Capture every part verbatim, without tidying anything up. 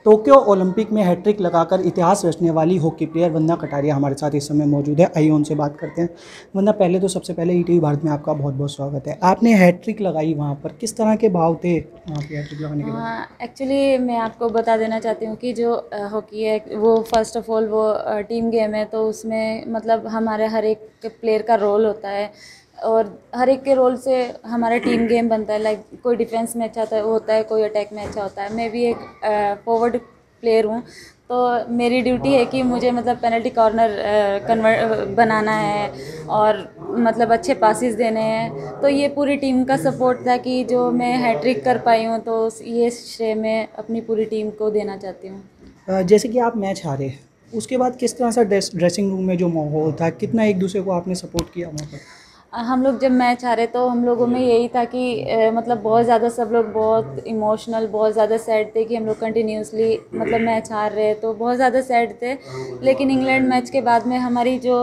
Tokyo Olympic में hat trick लगाकर इतिहास रचने वाली हॉकी प्लेयर वंदना कटारिया हमारे साथ इस समय मौजूद है। आइए उनसे बात करते हैं। वंदना, पहले तो सबसे पहले ईटीवी भारत में आपका बहुत बहुत स्वागत है। आपने हैट्रिक लगाई, वहाँ पर किस तरह के भाव थे वहाँ पे हैट्रिक लगाने के बाद? एक्चुअली मैं आपको बता देना चाहती हूँ कि जो हॉकी है वो फर्स्ट ऑफ ऑल वो टीम गेम है, तो उसमें मतलब हमारे हर एक प्लेयर का रोल होता है और हर एक के रोल से हमारा टीम गेम बनता है। लाइक कोई डिफेंस में अच्छा होता है, कोई अटैक में अच्छा होता है। मैं भी एक फॉरवर्ड प्लेयर हूँ, तो मेरी ड्यूटी है कि मुझे मतलब पेनल्टी कॉर्नर कन्वर्ट बनाना है और मतलब अच्छे पासिस देने हैं। तो ये पूरी टीम का सपोर्ट था कि जो मैं हैट्रिक कर पाई हूँ, तो ये श्रेय मैं अपनी पूरी टीम को देना चाहती हूँ। जैसे कि आप मैच हारे, उसके बाद किस तरह से ड्रेस ड्रेसिंग रूम में जो माहौल था, कितना एक दूसरे को आपने सपोर्ट किया वहाँ पर? हम लोग जब मैच हारे तो हम लोगों में यही था कि ए, मतलब बहुत ज़्यादा सब लोग बहुत इमोशनल, बहुत ज़्यादा सैड थे कि हम लोग कंटिन्यूसली मतलब मैच हार रहे, तो बहुत ज़्यादा सैड थे। लेकिन इंग्लैंड मैच के बाद में हमारी जो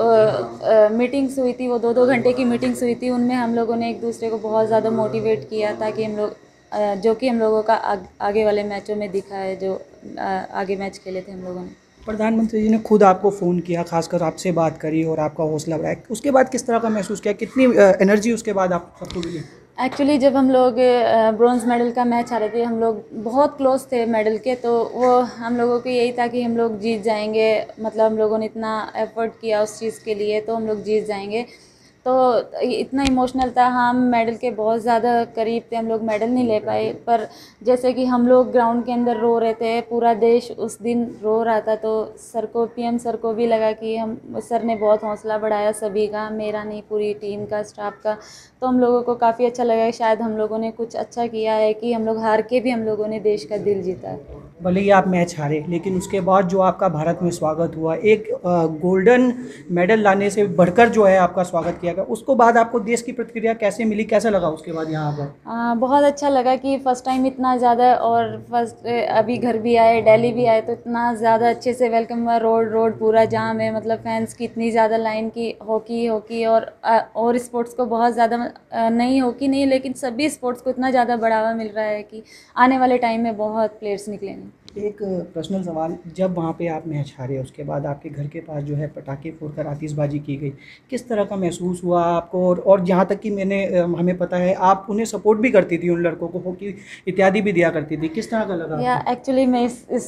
मीटिंग्स हुई थी, वो दो दो घंटे की मीटिंग्स हुई थी, उनमें हम लोगों ने एक दूसरे को बहुत ज़्यादा मोटिवेट किया ताकि हम लोग अ, जो कि हम लोगों का आग, आगे वाले मैचों में दिखा है, जो आ, आगे मैच खेले थे हम लोगों ने। प्रधानमंत्री जी ने खुद आपको फ़ोन किया, खासकर आपसे बात करी और आपका हौसला बढ़ाया, उसके बाद किस तरह का महसूस किया, कितनी एनर्जी उसके बाद आप सबको मिली? एक्चुअली जब हम लोग ब्रॉन्ज़ मेडल का मैच हारे थे, हम लोग बहुत क्लोज थे मेडल के, तो वो हम लोगों को यही था कि हम लोग जीत जाएंगे। मतलब हम लोगों ने इतना एफर्ट किया उस चीज़ के लिए, तो हम लोग जीत जाएंगे। तो इतना इमोशनल था, हम मेडल के बहुत ज़्यादा करीब थे, हम लोग मेडल नहीं ले पाए। पर जैसे कि हम लोग ग्राउंड के अंदर रो रहे थे, पूरा देश उस दिन रो रहा था, तो सर को, पीएम सर को भी लगा कि हम, सर ने बहुत हौसला बढ़ाया सभी का, मेरा नहीं पूरी टीम का, स्टाफ का। तो हम लोगों को काफ़ी अच्छा लगा, शायद हम लोगों ने कुछ अच्छा किया है कि हम लोग हार के भी हम लोगों ने देश का दिल जीता है। भले ही आप मैच हारे, लेकिन उसके बाद जो आपका भारत में स्वागत हुआ, एक गोल्डन मेडल लाने से बढ़कर जो है आपका स्वागत किया गया, उसको बाद आपको देश की प्रतिक्रिया कैसे मिली, कैसा लगा उसके बाद यहाँ पर? आ, बहुत अच्छा लगा कि फ़र्स्ट टाइम इतना ज़्यादा, और फर्स्ट अभी घर भी आए, दिल्ली भी आए, तो इतना ज़्यादा अच्छे से वेलकम हुआ। रोड रोड पूरा जाम है, मतलब फैंस की इतनी ज़्यादा लाइन की। हॉकी हॉकी और और स्पोर्ट्स को बहुत ज़्यादा, नहीं हॉकी नहीं लेकिन सभी स्पोर्ट्स को इतना ज़्यादा बढ़ावा मिल रहा है कि आने वाले टाइम में बहुत प्लेयर्स निकलेंगे। एक पर्सनल सवाल, जब वहाँ पे आप मैच हारे, उसके बाद आपके घर के पास जो है पटाखे फोड़कर आतिशबाजी की गई, किस तरह का महसूस हुआ आपको? और और जहाँ तक कि मैंने हमें पता है आप उन्हें सपोर्ट भी करती थी, उन लड़कों को हॉकी इत्यादि भी दिया करती थी, किस तरह का लगा या आपको? एक्चुअली मैं इस इस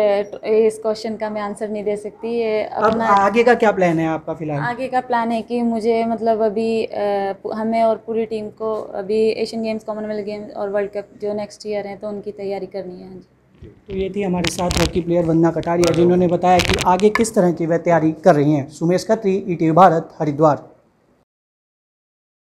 इस क्वेश्चन का मैं आंसर नहीं दे सकती। ये अब अपना आगे का क्या प्लान है आपका फिलहाल? आगे का प्लान है कि मुझे मतलब अभी अ, हमें और पूरी टीम को अभी एशियन गेम्स, कॉमनवेल्थ गेम्स और वर्ल्ड कप जो नेक्स्ट ईयर हैं, तो उनकी तैयारी करनी है। हाँ जी। तो ये थी हमारे साथ हॉकी प्लेयर वंदना कटारिया, जिन्होंने बताया कि आगे किस तरह की वह तैयारी कर रही हैं। सुमेश खत्री, ईटीवी भारत, हरिद्वार।